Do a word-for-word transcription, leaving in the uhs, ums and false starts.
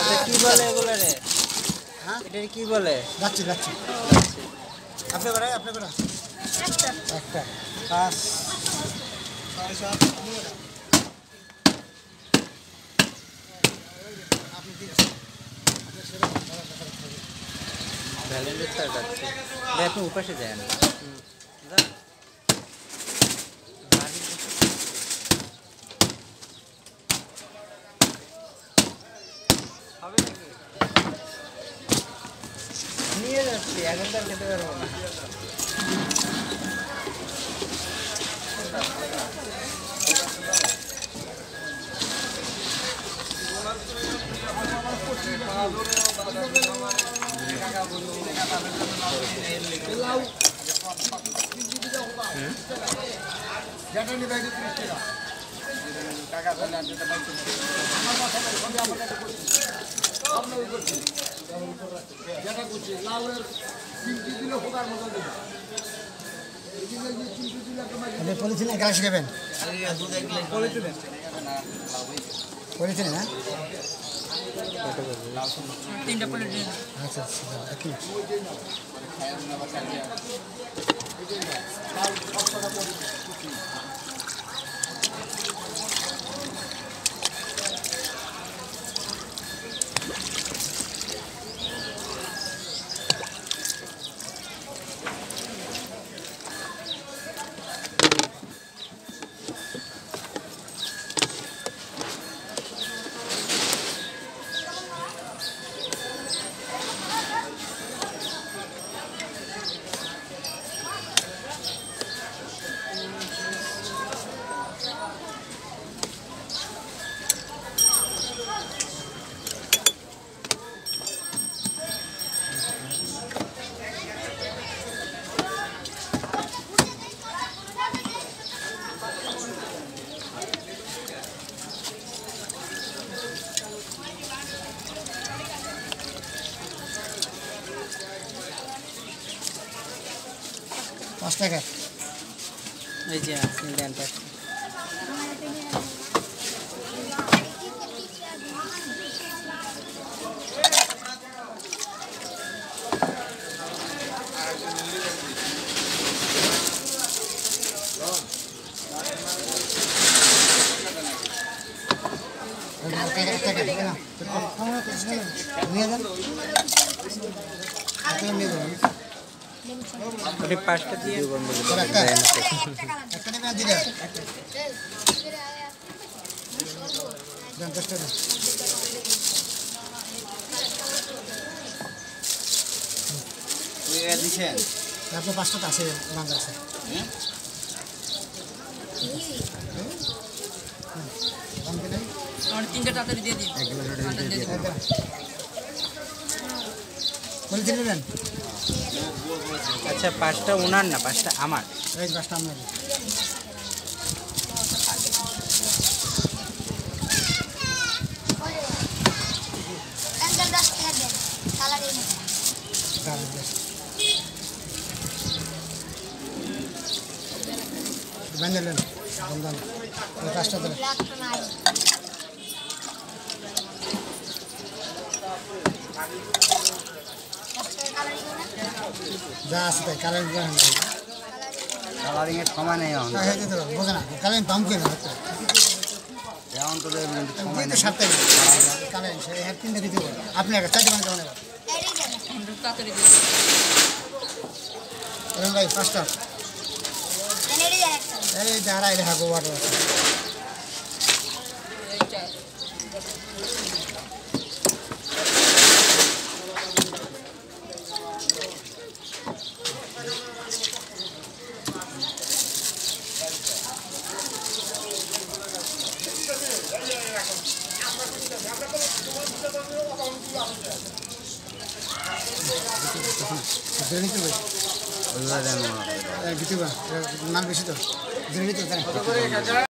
কি বলে এগুলো রে? হ্যাঁ এটা কি বলে? লাচ্ছি লাচ্ছি। আপনি করে আপনি করে একটা একটা পাঁচ ছয় সাত আপনি দিন ভ্যালেন্টাইন স্যার যাচ্ছে আপনি উপাসে যান নিয়ে যাচ্ছি এখন তো খেতে পারবো না পলিথিনে গ্লাস খাবেন পলিথিনে না তিনটা পলিথিন আচ্ছা আচ্ছা কি পাঁচ টাকা এই যে আপনি দেন পাঁচ ওটা পাঁচটা দিয়ে বন্ধ করে দেন একটা নেবেন দিলে দেন দশ টাকা ওই দিছেন তারপর পাঁচটা আছে রান্না আছে আর তিনটা তাড়াতাড়ি দিয়ে দিন পলিথিন নেবেন আচ্ছা পাঁচটা ওনার না পাঁচটা আমার এই পাঁচটা আপনার বান্ধলেন বন্ধন ওই পাঁচটা দেবেন যা আছে তাই কালারিং কালারিং এর সময় নেই এখন বোঝে না কালারিং পাম করে না এখন তো সময় তো সাতটাই কালারিং সে এক তিনটে দিতে পারে আপনি একটা চারটে বানাতে পারেন তাড়াতাড়ি এরকম ভাই পাঁচটা এই দাঁড়াই দেখা গোবার নিতে ভাই নাম বেশি তো